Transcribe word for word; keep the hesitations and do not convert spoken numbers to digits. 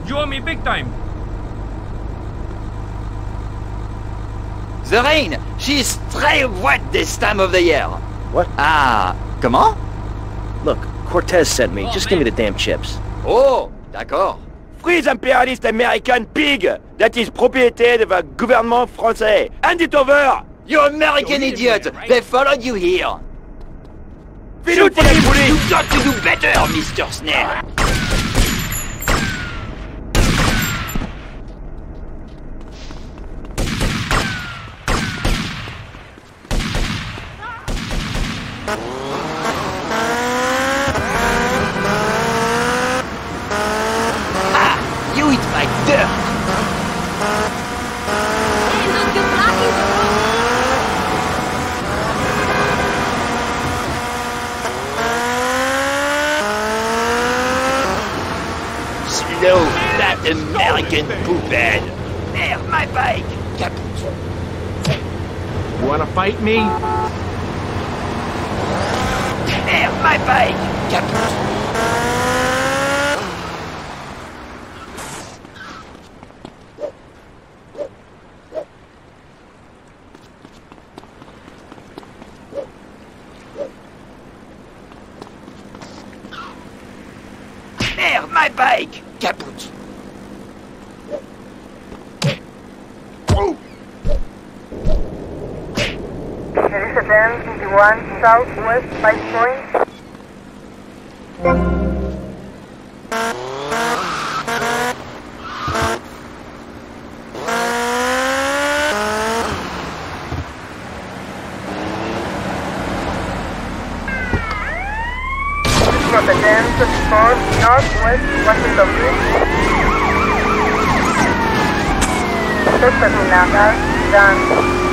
You owe me big time. The rain, she's très wet this time of the year. What? Ah, comment? Look, Cortez sent me. Oh, Just man. give me the damn chips. Oh, d'accord. Free the imperialist American pig that is propriété of the gouvernement français. Hand it over! You American You're idiot! leaving, right? They followed you here! Fais-nous pour les poulies! You got to do better, Mister Snell! Ah! You eat my dirt! Slow, fat American poophead! There, my bike! Kaput! You wanna fight me? There, my bike! Kaput! There, my bike! Kaput! Elizabeth fifty-one, Southwest five Point. From the dance of Fort Northwest Washington Beach. Texas Minaga, done.